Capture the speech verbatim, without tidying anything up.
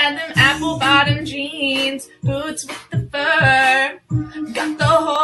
had them apple bottom jeans, boots with the fur. Got the whole